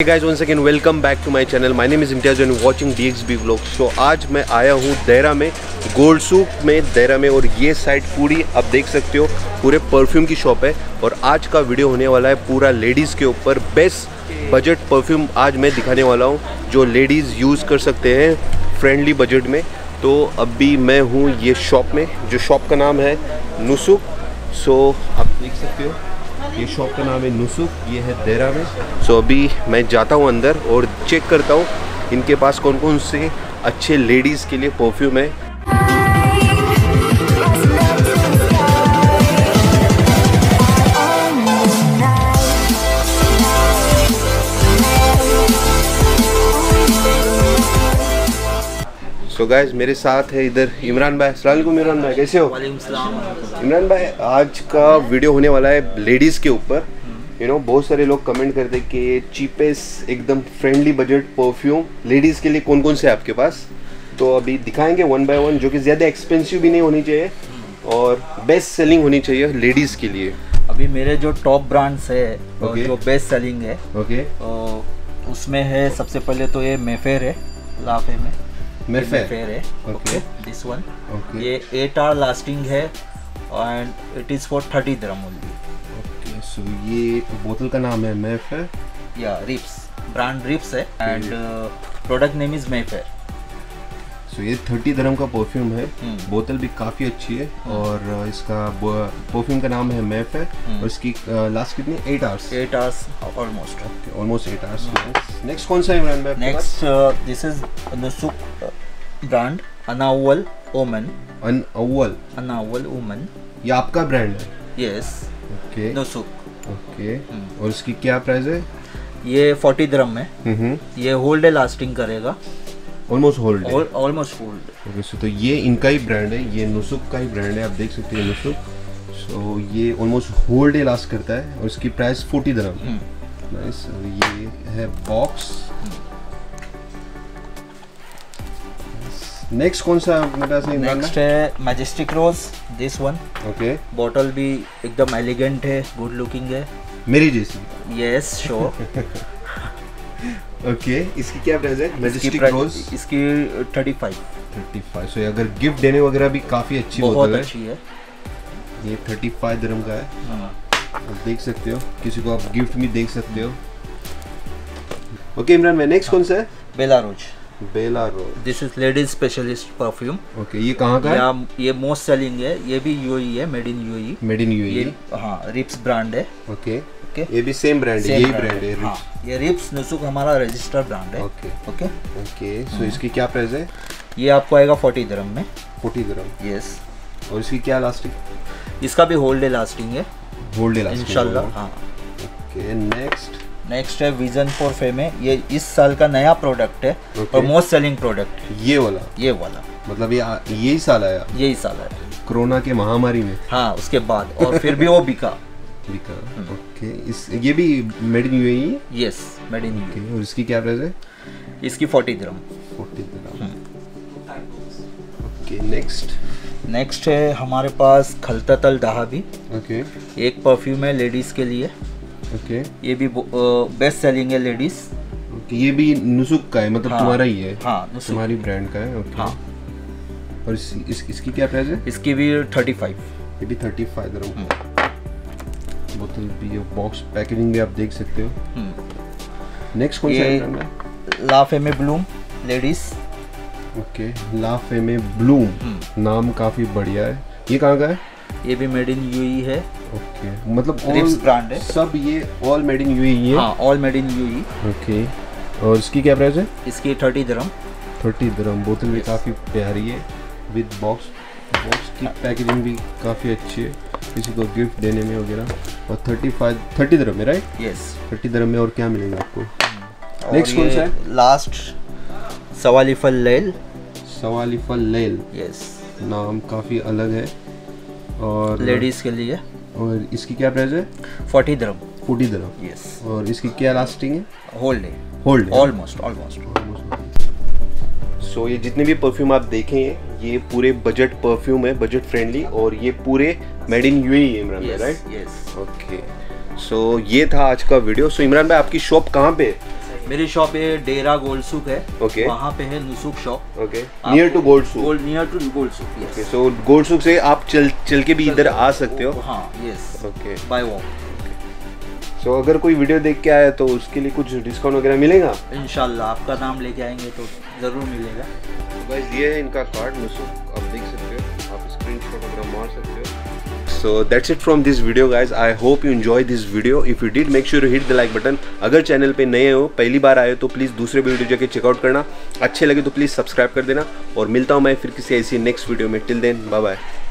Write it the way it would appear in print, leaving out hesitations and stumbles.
guys, once again welcome back to my channel. My name is Imtiaz and watching DXB Vlog. So आज मैं आया हूँ देहरा में, gold सूक में देहरा में, और ये साइड पूरी आप देख सकते हो पूरे परफ्यूम की शॉप है। और आज का वीडियो होने वाला है पूरा लेडीज़ के ऊपर। बेस्ट बजट परफ्यूम आज मैं दिखाने वाला हूँ जो लेडीज़ यूज़ कर सकते हैं फ्रेंडली बजट में। तो अभी मैं हूँ ये शॉप में, जो शॉप का नाम है नुसुक। सो आप देख सकते हो ये शॉप का नाम है नुसुक, ये है देहरा में। सो अभी मैं जाता हूँ अंदर और चेक करता हूँ इनके पास कौन कौन से अच्छे लेडीज़ के लिए परफ्यूम है। तो गाइस मेरे साथ है इधर इमरान भाई। अस्सलाम वालेकुम इमरान भाई, कैसे हो? वालेकुम सलाम। इमरान भाई, आज का वीडियो होने वाला है लेडीज़ के ऊपर। बहुत सारे लोग कमेंट करते कि चीपेस्ट एकदम फ्रेंडली बजट परफ्यूम लेडीज़ के लिए कौन कौन से आपके पास। तो अभी दिखाएंगे वन बाय वन, जो कि ज़्यादा एक्सपेंसिव भी नहीं होनी चाहिए और बेस्ट सेलिंग होनी चाहिए लेडीज़ के लिए। अभी मेरे जो टॉप ब्रांड्स है जो बेस्ट सेलिंग है उसमें है सबसे पहले तो ये मेफेयर है, लाफे में मेफेयर है। ओके, दिस वन ये 8 आवर लास्टिंग है and it is for 30 dirham only. Okay, so ये बोतल का नाम है मेफेयर या रिप्स, ब्रांड रिप्स है and product name is Mayfair. So ये 30 dirham का परफ्यूम है। बोतल भी काफ़ी अच्छी है और इसका परफ्यूम का नाम है मेफेयर और इसकी लास्ट कितनी 8 hours 8 hours almost. Okay, almost 8 hours. Next कौन सा है इमरान भाई? Next this is Nusuk brand अनावल ओमन। अनावल ओमन ये आपका ब्रांड है? यस। ओके, नुसुक। ओके, और इसकी क्या प्राइस है? ये 40 dirham है। ये होल डे लास्टिंग करेगा, almost hold almost hold. Okay, so तो ये इनका ही ब्रांड है, ये नुसुक का ही ब्रांड है, आप देख सकते हैं नुसुक। सो ये ऑलमोस्ट होल डे लास्ट करता है और इसकी प्राइस 40 dirham। नाइस। ये है बॉक्स। नेक्स्ट कौन सा मेरे पास है? नेक्स्ट है majestic rose, this one. Okay, bottle भी एकदम एलिगेंट है, गुड लुकिंग है, मेरी जैसी। Yes sure. ओके, इसकी क्या प्राइस है? मैजेस्टिक रोज इसकी 35। सो अगर गिफ्ट देने वगैरह भी काफ़ी अच्छी बहुत अच्छी है। ये 35 dirham का है। आप देख सकते हो, किसी को आप गिफ्ट भी देख सकते हो। ओके इमरान भाई, नेक्स्ट कौन सा है? Bella rose. Bella rose, this is ladies specialist perfume. Okay, ये कहाँ का है? ये मोस्ट सेलिंग है, ये भी यूएई है, made in UAE. Made in UAE, हाँ, रिप्स ब्रांड है। ओके, ये भी सेम ब्रांड है, यही ब्रांड है। हाँ, ये रिप्स नुसुक हमारा रजिस्टर्ड ब्रांड है। ओके ओके ओके, सो इसकी क्या प्राइस है? ये आपको आएगा 40 dirham में। 40 dirham, यस। और इसकी क्या लास्टिंग? इसका भी होल डे लास्टिंग है, होल डे लास्टिंग इंशाल्लाह। हाँ, ओके, नेक्स्ट है विजन फॉर फेम है। ये इस साल का नया प्रोडक्ट है और मोस्ट सेलिंग प्रोडक्ट। ये वाला मतलब यही साल आया? यही साल आया, कोरोना के महामारी में। हाँ, उसके बाद और फिर भी वो बिका। ओके, ये भी मेड इन यूएई है? Yes, made in UAE. और इसकी क्या प्राइस है? इसकी 40 dirham। ओके, नेक्स्ट है हमारे पास खलततल दहाबी। ओके, एक परफ्यूम है लेडीज के लिए। ओके, ये भी बेस्ट सेलिंग है लेडीज। ओके, ये भी नुसुक का है, मतलब हाँ, तुम्हारा ही है? हाँ, तुम्हारी ब्रांड का है। ओके, हाँ। और इसकी क्या प्राइस है? इसकी भी 35। ये भी 35 dirham। बोतल भी, बॉक्स पैकेजिंग भी आप देख सकते हो। नेक्स्ट कौन सा है? लाफे में ब्लूम लेडीज। ओके, लाफे में ब्लूम, नाम काफी बढ़िया है। ये कहाँ का है? ये भी मेड इन यूएई है। ओके, मतलब रिप्स ब्रांड है सब, ये ऑल मेड इन यूएई है? हाँ, all made in UAE. Okay, और इसकी क्या प्राइस है? इसकी 30 dirham। 30 dirham। बोतल भी काफ़ी प्यारी है विद बॉक्स की पैकेजिंग भी काफ़ी अच्छी है, किसी को गिफ्ट देने में वगैरह। और 30 dirham में, राइट? यस, 30 dirham में। और क्या मिलेगा आपको? नेक्स्ट कौन सा है? लास्ट सवालिफल लैल। सवालिफल लैल, यस, नाम काफ़ी अलग है और लेडीज के लिए। और इसकी क्या प्राइस है? 40 dirham। 40 dirham, yes. और इसकी क्या लास्टिंग है? Whole day almost. सो ये जितने भी परफ्यूम आप देखें ये पूरे बजट परफ्यूम है, बजट फ्रेंडली, और ये पूरे मेड इन यूएई है इमरान भाई, राइट? यस। ओके, सो ये था आज का वीडियो। सो इमरान भाई, आपकी शॉप कहाँ पे? मेरी शॉप ये डेरा गोल्डसुक है। ओके। वहाँ पे है Nusuk shop. Okay. Near to Gold Souk. Near to Gold Souk. Okay. So Gold Souk से आप चल के भी इधर आ सकते हो। हाँ, yes. Okay. By walk. So अगर कोई वीडियो देख के आया तो उसके लिए कुछ डिस्काउंट वगैरह मिलेगा? इंशाल्लाह आपका नाम लेके आएंगे तो ज़रूर मिलेगा। तो गाइस ये है इनका कार्ड नुसुक, आप देख सकते हो, आप स्क्रीनशॉट वगैरह मार सकते हो। So that's it from this video guys. I hope you enjoy this video. If you did, make sure to hit the like button. अगर चैनल पे नए हो, पहली बार आए हो तो प्लीज़ दूसरे वीडियो जाके चेकआउट करना। अच्छे लगे तो प्लीज़ सब्सक्राइब कर देना और मिलता हूँ मैं फिर किसी ऐसी नेक्स्ट वीडियो में। Till then bye bye.